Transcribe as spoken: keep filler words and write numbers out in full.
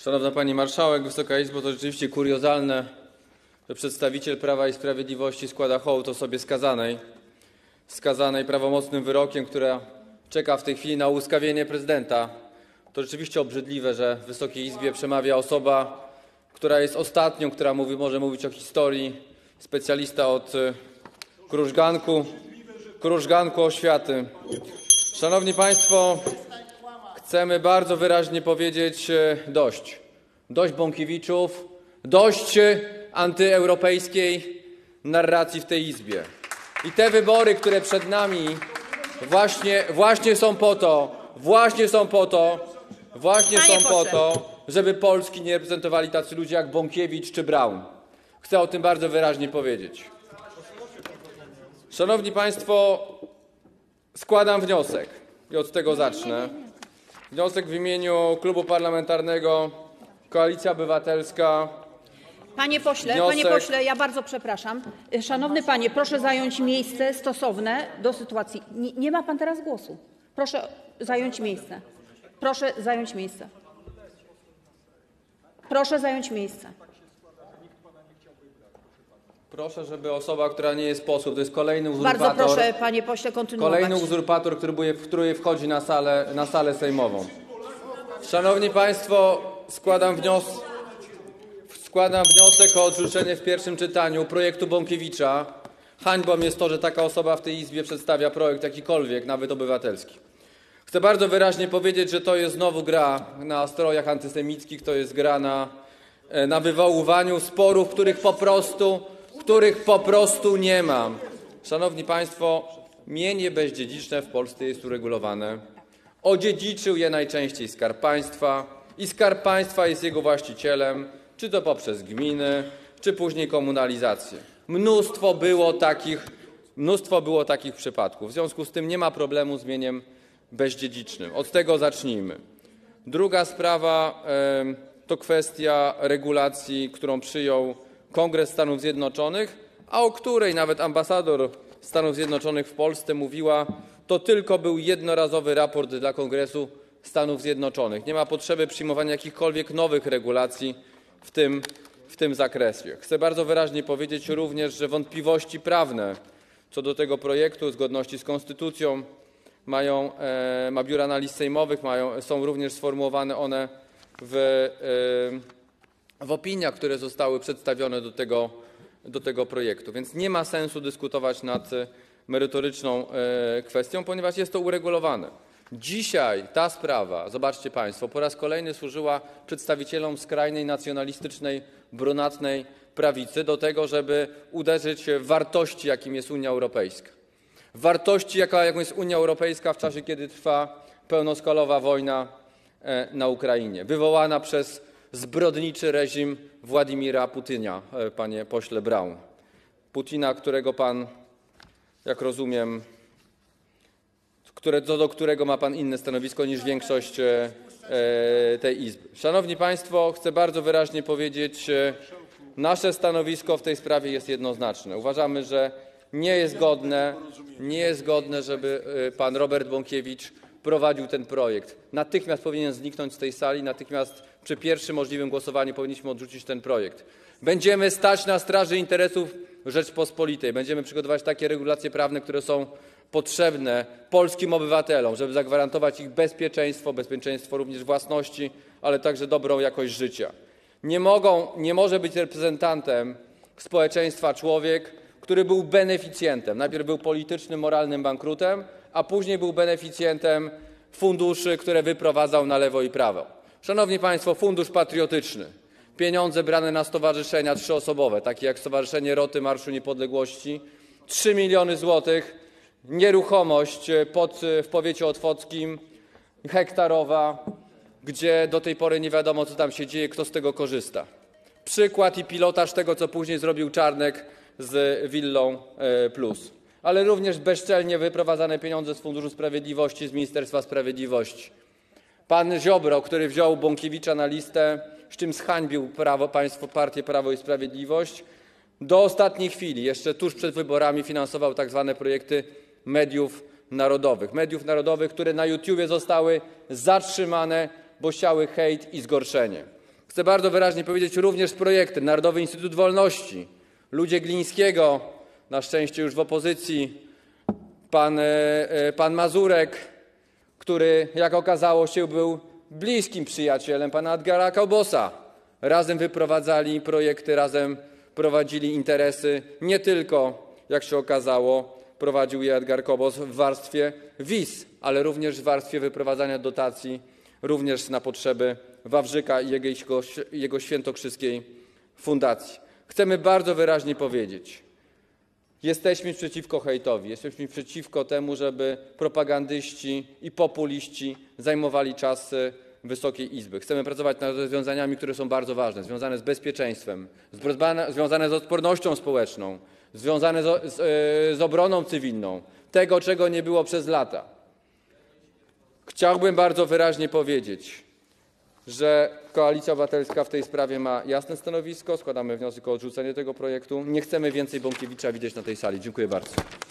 Szanowna Pani Marszałek, Wysoka Izbo, to rzeczywiście kuriozalne, że przedstawiciel Prawa i Sprawiedliwości składa hołd osobie skazanej, skazanej prawomocnym wyrokiem, która czeka w tej chwili na ułaskawienie prezydenta. To rzeczywiście obrzydliwe, że w Wysokiej Izbie przemawia osoba, która jest ostatnią, która mówi, może mówić o historii, specjalista od krużganku, krużganku oświaty. Szanowni Państwo, chcemy bardzo wyraźnie powiedzieć dość. Dość Bąkiewiczów, dość antyeuropejskiej narracji w tej Izbie. I te wybory, które przed nami właśnie, właśnie są po to, właśnie są po to, właśnie są po to, żeby Polski nie reprezentowali tacy ludzie jak Bąkiewicz czy Braun. Chcę o tym bardzo wyraźnie powiedzieć. Szanowni Państwo, składam wniosek i od tego zacznę. Wniosek w imieniu Klubu Parlamentarnego Koalicja Obywatelska. Panie pośle, wniosek... panie pośle, ja bardzo przepraszam. Szanowny panie, proszę zająć miejsce stosowne do sytuacji. Nie, nie ma pan teraz głosu. Proszę zająć miejsce. Proszę zająć miejsce. Proszę zająć miejsce. Proszę, żeby osoba, która nie jest posłem, to jest kolejny uzurpator. Bardzo proszę, panie pośle, kontynuować. Kolejny uzurpator, który, który wchodzi na salę, na salę sejmową. Szanowni Państwo, składam, wnios składam wniosek o odrzucenie w pierwszym czytaniu projektu Bąkiewicza. Hańbą jest to, że taka osoba w tej Izbie przedstawia projekt jakikolwiek, nawet obywatelski. Chcę bardzo wyraźnie powiedzieć, że to jest znowu gra na strojach antysemickich, to jest gra na, na wywoływaniu sporów, których po prostu, których po prostu nie ma. Szanowni Państwo, mienie bezdziedziczne w Polsce jest uregulowane. Odziedziczył je najczęściej Skarb Państwa i Skarb Państwa jest jego właścicielem, czy to poprzez gminy, czy później komunalizację. Mnóstwo było takich, mnóstwo było takich przypadków. W związku z tym nie ma problemu z mieniem bezdziedzicznym. Od tego zacznijmy. Druga sprawa to kwestia regulacji, którą przyjął Kongres Stanów Zjednoczonych, a o której nawet ambasador Stanów Zjednoczonych w Polsce mówiła, to tylko był jednorazowy raport dla Kongresu Stanów Zjednoczonych. Nie ma potrzeby przyjmowania jakichkolwiek nowych regulacji w tym, w tym zakresie. Chcę bardzo wyraźnie powiedzieć również, że wątpliwości prawne co do tego projektu, zgodności z konstytucją mają, e, ma Biuro Analiz Sejmowych, mają, są również sformułowane one w, e, w opiniach, które zostały przedstawione do tego, do tego projektu. Więc nie ma sensu dyskutować nad merytoryczną e, kwestią, ponieważ jest to uregulowane. Dzisiaj ta sprawa, zobaczcie Państwo, po raz kolejny służyła przedstawicielom skrajnej, nacjonalistycznej, brunatnej prawicy do tego, żeby uderzyć w wartości, jakim jest Unia Europejska. Wartości, jaką jest Unia Europejska w czasie, kiedy trwa pełnoskalowa wojna na Ukrainie, wywołana przez zbrodniczy reżim Władimira Putina, panie pośle Braun. Putina, którego pan, jak rozumiem, które, co do którego ma pan inne stanowisko niż większość e, tej Izby. Szanowni Państwo, chcę bardzo wyraźnie powiedzieć, e, nasze stanowisko w tej sprawie jest jednoznaczne. Uważamy, że nie jest godne, nie jest godne, żeby e, pan Robert Bąkiewicz prowadził ten projekt. Natychmiast powinien zniknąć z tej sali, natychmiast przy pierwszym możliwym głosowaniu powinniśmy odrzucić ten projekt. Będziemy stać na straży interesów Rzeczpospolitej. Będziemy przygotować takie regulacje prawne, które są potrzebne polskim obywatelom, żeby zagwarantować ich bezpieczeństwo, bezpieczeństwo również własności, ale także dobrą jakość życia. Nie mogą, nie może być reprezentantem społeczeństwa człowiek, który był beneficjentem. Najpierw był politycznym, moralnym bankrutem, a później był beneficjentem funduszy, które wyprowadzał na lewo i prawo. Szanowni Państwo, Fundusz Patriotyczny. Pieniądze brane na stowarzyszenia trzyosobowe, takie jak Stowarzyszenie Roty Marszu Niepodległości, trzy miliony złotych, nieruchomość pod, w powiecie otwockim, hektarowa, gdzie do tej pory nie wiadomo, co tam się dzieje, kto z tego korzysta. Przykład i pilotaż tego, co później zrobił Czarnek z Willą Plus. Ale również bezczelnie wyprowadzane pieniądze z Funduszu Sprawiedliwości, z Ministerstwa Sprawiedliwości. Pan Ziobro, który wziął Bąkiewicza na listę, z czym zhańbił prawo, państwo, partię Prawo i Sprawiedliwość, do ostatniej chwili, jeszcze tuż przed wyborami, finansował tak zwane projekty mediów narodowych. Mediów narodowych, które na YouTubie zostały zatrzymane, bo siały hejt i zgorszenie. Chcę bardzo wyraźnie powiedzieć również z projektem Narodowy Instytut Wolności, ludzie Glińskiego, na szczęście już w opozycji, pan, pan Mazurek, który, jak okazało się, był bliskim przyjacielem pana Edgara Kaubosa. Razem wyprowadzali projekty, razem prowadzili interesy. Nie tylko, jak się okazało, prowadził je Edgar Kaubos w warstwie W I S, ale również w warstwie wyprowadzania dotacji, również na potrzeby Wawrzyka i jego, jego świętokrzyskiej fundacji. Chcemy bardzo wyraźnie powiedzieć, jesteśmy przeciwko hejtowi, jesteśmy przeciwko temu, żeby propagandyści i populiści zajmowali czas Wysokiej Izby. Chcemy pracować nad rozwiązaniami, które są bardzo ważne, związane z bezpieczeństwem, związane z odpornością społeczną, związane z, z, z obroną cywilną, tego, czego nie było przez lata. Chciałbym bardzo wyraźnie powiedzieć, że Koalicja Obywatelska w tej sprawie ma jasne stanowisko. Składamy wniosek o odrzucenie tego projektu. Nie chcemy więcej Bąkiewicza widzieć na tej sali. Dziękuję bardzo.